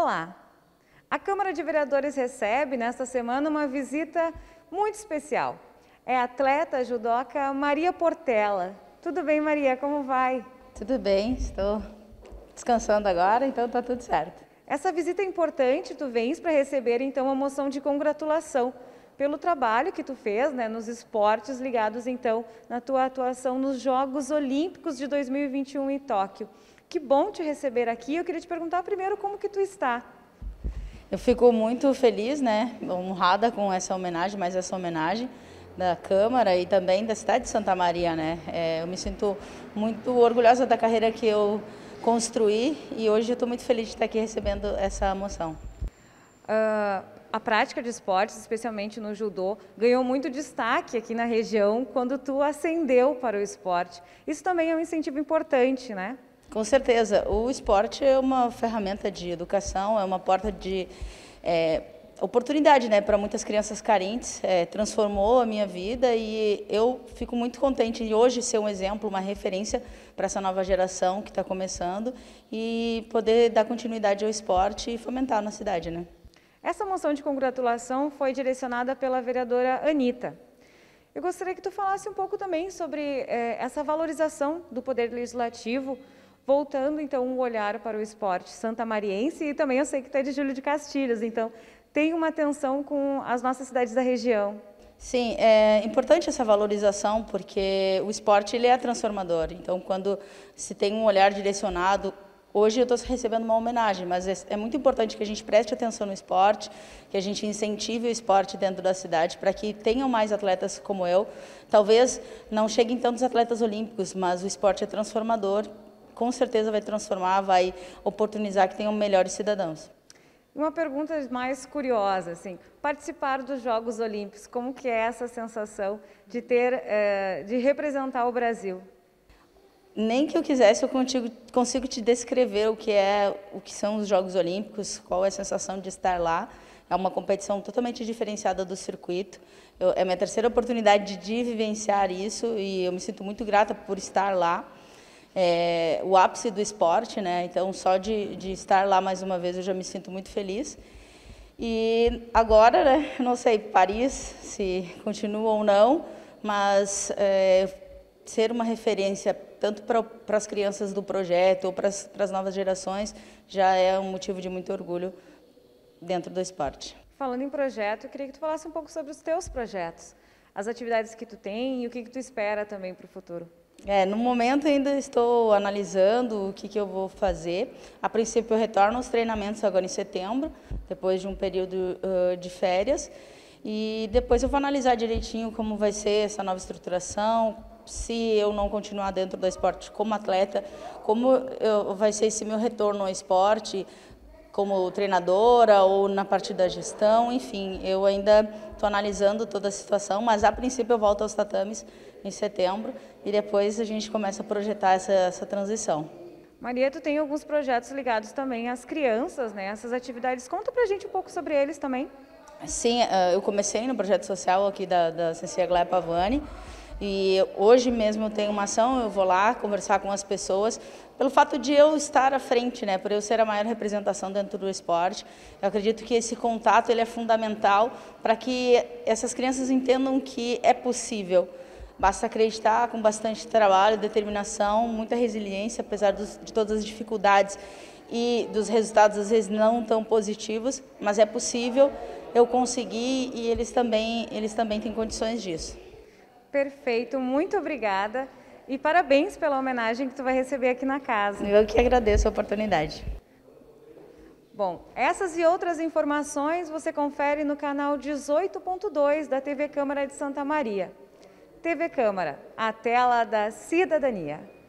Olá! A Câmara de Vereadores recebe nesta semana uma visita muito especial. É a atleta judoca Maria Portela. Tudo bem, Maria? Como vai? Tudo bem, estou descansando agora, então está tudo certo. Essa visita é importante, tu vens para receber então a moção de congratulação pelo trabalho que tu fez, nos esportes ligados então na tua atuação nos Jogos Olímpicos de 2021 em Tóquio. Que bom te receber aqui. Eu queria te perguntar primeiro como que tu está. Eu fico muito feliz, honrada com essa homenagem, mais essa homenagem da Câmara e também da cidade de Santa Maria, eu me sinto muito orgulhosa da carreira que eu construí e hoje eu estou muito feliz de estar aqui recebendo essa moção. A prática de esportes, especialmente no judô, ganhou muito destaque aqui na região quando tu ascendeu para o esporte. Isso também é um incentivo importante, né? Com certeza. O esporte é uma ferramenta de educação, é uma porta de oportunidade, para muitas crianças carentes. Transformou a minha vida e eu fico muito contente de hoje ser um exemplo, uma referência para essa nova geração que está começando e poder dar continuidade ao esporte e fomentar na cidade, Essa moção de congratulação foi direcionada pela vereadora Anitta. Eu gostaria que tu falasse um pouco também sobre essa valorização do Poder Legislativo, voltando então o olhar para o esporte santamariense e também eu sei que tu é de Júlio de Castilhos, então tem uma atenção com as nossas cidades da região. Sim, é importante essa valorização porque o esporte ele é transformador, então quando se tem um olhar direcionado, hoje eu estou recebendo uma homenagem, mas é muito importante que a gente preste atenção no esporte, que a gente incentive o esporte dentro da cidade para que tenham mais atletas como eu. Talvez não cheguem tantos atletas olímpicos, mas o esporte é transformador, com certeza vai transformar, vai oportunizar que tenham melhores cidadãos. Uma pergunta mais curiosa, participar dos Jogos Olímpicos, como que é essa sensação de de representar o Brasil? Nem que eu quisesse, eu consigo te descrever o que são os Jogos Olímpicos, qual é a sensação de estar lá. É uma competição totalmente diferenciada do circuito. É a minha terceira oportunidade de vivenciar isso e eu me sinto muito grata por estar lá. O ápice do esporte, então só de estar lá mais uma vez eu já me sinto muito feliz. E agora, não sei, Paris, se continua ou não, mas ser uma referência tanto para as crianças do projeto ou para as novas gerações já é um motivo de muito orgulho dentro do esporte. Falando em projeto, eu queria que tu falasse um pouco sobre os teus projetos, as atividades que tu tem e o que tu espera também para o futuro. No momento ainda estou analisando o que eu vou fazer. A princípio eu retorno aos treinamentos agora em setembro, depois de um período de férias. E depois eu vou analisar direitinho como vai ser essa nova estruturação, se eu não continuar dentro do esporte como atleta, como vai ser esse meu retorno ao esporte, como treinadora ou na parte da gestão, enfim, eu ainda estou analisando toda a situação, mas a princípio eu volto aos tatames em setembro e depois a gente começa a projetar essa transição. Maria, tu tem alguns projetos ligados também às crianças, essas atividades. Conta pra gente um pouco sobre eles também. Sim, eu comecei no projeto social aqui da CC Aglaia Pavani e hoje mesmo eu tenho uma ação, eu vou lá conversar com as pessoas, pelo fato de eu estar à frente, por eu ser a maior representação dentro do esporte. Eu acredito que esse contato ele é fundamental para que essas crianças entendam que é possível. Basta acreditar com bastante trabalho, determinação, muita resiliência, apesar de todas as dificuldades e dos resultados às vezes não tão positivos, mas é possível eu conseguir e eles também têm condições disso. Perfeito, muito obrigada e parabéns pela homenagem que tu vai receber aqui na casa. Eu que agradeço a oportunidade. Bom, essas e outras informações você confere no canal 18.2 da TV Câmara de Santa Maria. TV Câmara, a tela da cidadania.